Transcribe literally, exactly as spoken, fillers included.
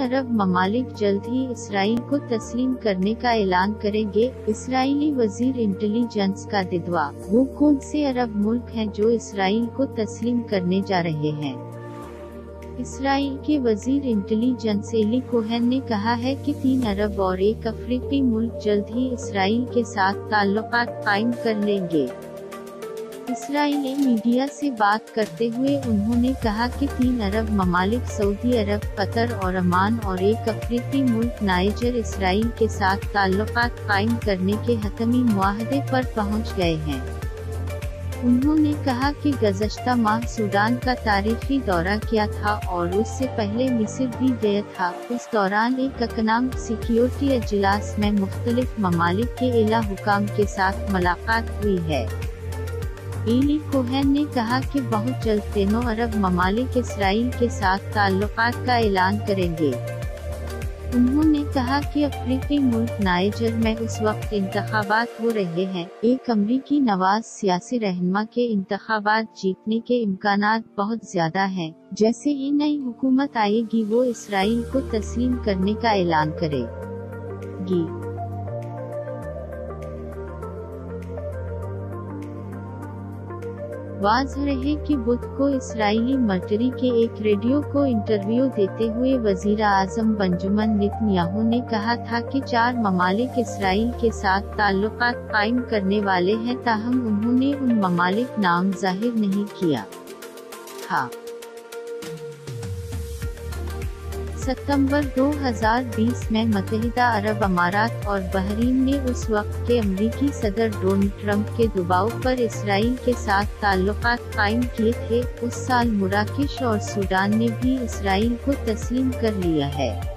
अरब ममालिक जल्द ही इसराइल को तस्लीम करने का ऐलान करेंगे। इसराइली वजीर इंटेलिजेंस का दावा, वो कौन से अरब मुल्क हैं जो इसराइल को तस्लीम करने जा रहे हैं। इसराइल के वजीर इंटेलिजेंस एली कोहेन ने कहा है कि तीन अरब और एक अफ्रीकी मुल्क जल्द ही इसराइल के साथ ताल्लुकात कायम कर लेंगे। इसराइली मीडिया से बात करते हुए उन्होंने कहा कि तीन अरब ममालिक सऊदी अरब, कतर और अमान और एक अफ्रीकी मुल्क नाइजर इसराइल के साथ ताल्लुकात कायम करने के हतमी मुआहदे पर पहुंच गए हैं। उन्होंने कहा कि गुज़श्ता माह सूडान का तारीखी दौरा किया था और उससे पहले मिस्र भी गया था। उस दौरान एक इकनॉमिक सिक्योरिटी इजलास में मुख्तलिफ ममालिक के एला हुकाम के साथ मुलाकात हुई है। एली कोहेन ने कहा कि बहुत जल्द तीनों अरब ममालिक इसराइल के साथ ताल्लुकात का ऐलान करेंगे। उन्होंने कहा कि अफ्रीकी मुल्क नाइजर में उस वक्त इंतखाबात हो रहे हैं। एक अमरीकी नवाज सियासी रहनुमा के इंतखाबात जीतने के इम्कानात बहुत ज्यादा हैं। जैसे ही नई हुकूमत आएगी वो इसराइल को तस्लीम करने का ऐलान करेगी। वाज़ रहे कि बुध को इसराइली मिलिट्री के एक रेडियो को इंटरव्यू देते हुए वजीर आज़म बेंजामिन नेतन्याहू ने कहा था कि चार ममालिक इसराइल के साथ ताल्लुकात कायम करने वाले हैं, ताहम उन्होंने उन ममालिक नाम जाहिर नहीं किया था। सितंबर दो हज़ार बीस में मुत्तहिदा अरब अमारात और बहरीन ने उस वक्त के अमरीकी सदर डोनाल्ड ट्रंप के दबाव पर इसराइल के साथ ताल्लुकात कायम किए थे। उस साल मराकेश और सूडान ने भी इसराइल को तस्लीम कर लिया है।